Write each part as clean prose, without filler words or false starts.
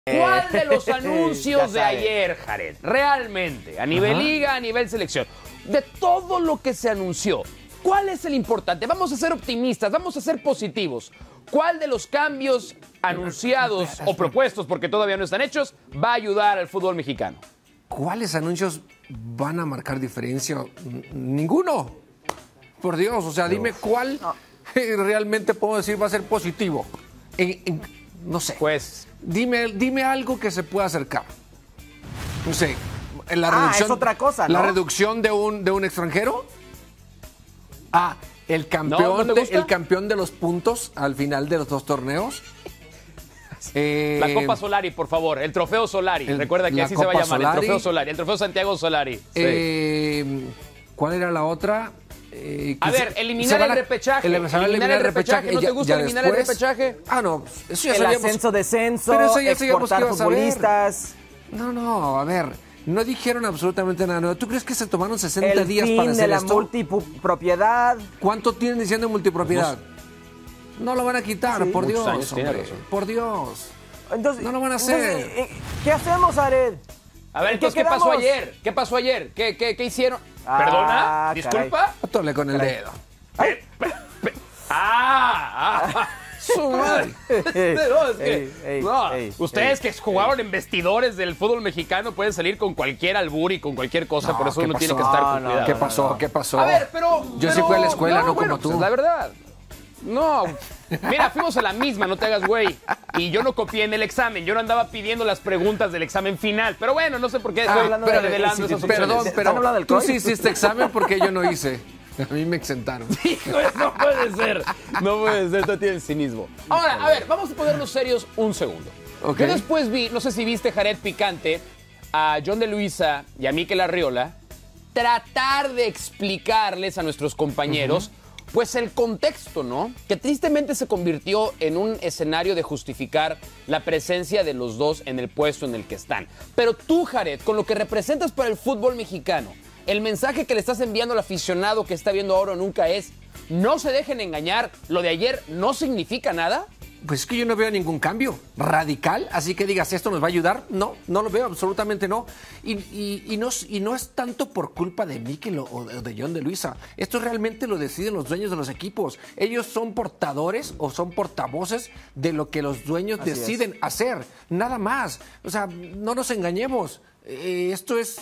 ¿Cuál de los anuncios de ayer, Jared, realmente, a nivel liga, a nivel selección, de todo lo que se anunció, cuál es el importante? Vamos a ser optimistas, vamos a ser positivos. ¿Cuál de los cambios anunciados o propuestos, porque todavía no están hechos, va a ayudar al fútbol mexicano? ¿Cuáles anuncios van a marcar diferencia? Ninguno. Por Dios, o sea, dime cuál realmente puedo decir va a ser positivo. No sé. Pues Dime algo que se pueda acercar. No sé. La reducción, es otra cosa, ¿no? ¿La reducción de un extranjero? El campeón, ¿No te gusta? el campeón de los puntos al final de los dos torneos. La Copa Solari, por favor, el Trofeo Solari. Recuerda que así se va a llamar, Solari. el Trofeo Solari, el Trofeo Santiago Solari. Sí. ¿Cuál era la otra? A ver, eliminar el repechaje. Eliminar el repechaje. ¿No te gusta eliminar el repechaje? No, eso ya El sabíamos. ascenso-descenso, Pero eso ya sabíamos que exportar iba a saber. futbolistas. No, a ver, no dijeron absolutamente nada nuevo. ¿Tú crees que se tomaron 60 El días fin para hacer de la esto? multipropiedad. ¿Cuánto tienen diciendo multipropiedad? No lo van a quitar, por muchos Dios, años, tiene hombre, razón. por Dios. Entonces, No lo van a hacer. entonces, ¿qué hacemos, Ared? A ver, ¿En entonces, ¿qué quedamos? pasó ayer? ¿Qué pasó ayer? ¿Qué hicieron? Ah, ¿Perdona? caray. ¿Disculpa? Tole con el dedo. Su madre. No, es que, ustedes que jugaron en vestidores del fútbol mexicano pueden salir con cualquier albur y con cualquier cosa, por eso ¿qué uno tiene que pasó? estar con cuidado. ¿Qué pasó? ¿Qué pasó? A ver, pero... Yo sí fui a la escuela, no bueno, como tú. pues, la verdad. No, mira, fuimos a la misma, no te hagas güey. Y yo no copié en el examen, yo no andaba pidiendo las preguntas del examen final. Pero bueno, no sé por qué estoy hablando de- revelando esas opciones. Perdón, ¿Están hablando pero del tú COVID? sí hiciste examen porque yo no hice. A mí me exentaron. Hijo, no puede ser. No puede ser, tú tienes cinismo. Ahora, a ver, vamos a ponernos serios un segundo. Ok. Yo después vi, no sé si viste, Jared Picante, a John de Luisa y a Mikel Arriola tratar de explicarles a nuestros compañeros pues el contexto, ¿no? Que tristemente se convirtió en un escenario de justificar la presencia de los dos en el puesto en el que están. Pero tú, Jared, con lo que representas para el fútbol mexicano, el mensaje que le estás enviando al aficionado que está viendo ahora o nunca es: no se dejen engañar, lo de ayer no significa nada. Pues es que yo no veo ningún cambio radical, así que digas, ¿esto nos va a ayudar? No, no lo veo, absolutamente no. Y no es tanto por culpa de Mikel o de John de Luisa. Esto realmente lo deciden los dueños de los equipos. Ellos son portadores o son portavoces de lo que los dueños deciden hacer, nada más. O sea, no nos engañemos. Esto es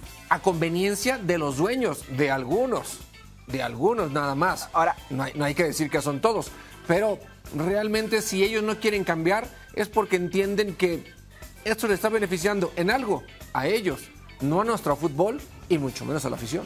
a conveniencia de los dueños, de algunos nada más. Ahora, no hay que decir que son todos, pero realmente si ellos no quieren cambiar es porque entienden que esto le está beneficiando en algo a ellos, no a nuestro fútbol y mucho menos a la afición,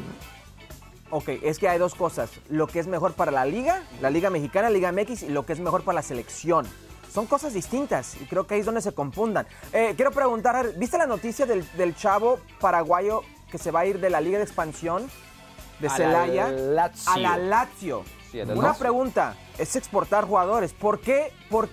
¿no? Ok, es que hay dos cosas. Lo que es mejor para la Liga Mexicana, Liga MX, y lo que es mejor para la selección. Son cosas distintas y creo que ahí es donde se confundan. Quiero preguntar, ¿viste la noticia del chavo paraguayo que se va a ir de la Liga de Expansión de Celaya a la Lazio? Sí, a la Una Lazio. pregunta, es exportar jugadores. ¿Por qué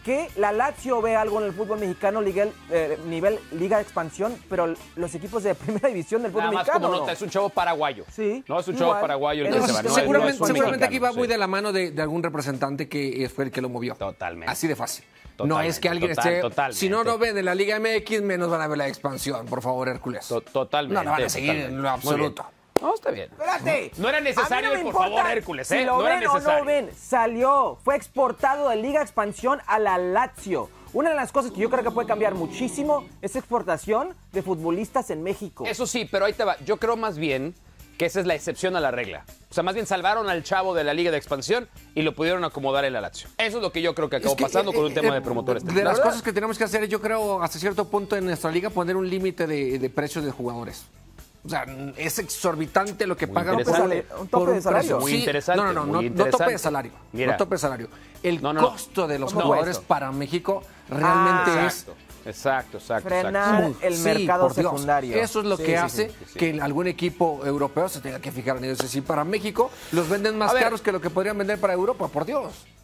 la Lazio ve algo en el fútbol mexicano nivel Liga de Expansión, pero los equipos de primera división del fútbol Nada más mexicano como no? nota, es un chavo paraguayo. Sí, No, es un chavo igual. paraguayo el Pero que se va. No, Seguramente, no es un seguramente aquí va mexicano, muy sí. de la mano de algún representante que fue el que lo movió. Totalmente. Así de fácil. No Totalmente, es que alguien totalmente. si no ven de la Liga MX, menos van a ver la expansión, por favor, Hércules. Totalmente. No la van a seguir totalmente. en lo Muy bien. absoluto. No, está bien. ¡Espérate! No era necesario, A mí no me por importa favor, Hércules, si ¿eh? lo No era ven o necesario. no ven, salió, fue exportado de Liga Expansión a la Lazio. Una de las cosas que yo creo que puede cambiar muchísimo es exportación de futbolistas en México. Eso sí, pero ahí te va. Yo creo más bien que esa es la excepción a la regla. O sea, más bien salvaron al chavo de la Liga de Expansión y lo pudieron acomodar en la Lazio. Eso es lo que yo creo que acabó Es que, pasando con un tema de promotores. De La las verdad. cosas que tenemos que hacer, yo creo, hasta cierto punto en nuestra liga, poner un límite de precios de jugadores. O sea, es exorbitante lo que pagan interesante. Un tope de salario. precio. Muy Sí, interesante, No muy tope interesante. de salario. Mira. No tope de salario. El No. costo de los ¿Cómo jugadores esto? para México realmente es... Exacto. Frenar el mercado por Dios. secundario. Eso es lo Sí, que sí, hace sí. que algún equipo europeo se tenga que fijar en ellos. Es decir, para México los venden más A ver. caros que lo que podrían vender para Europa, por Dios.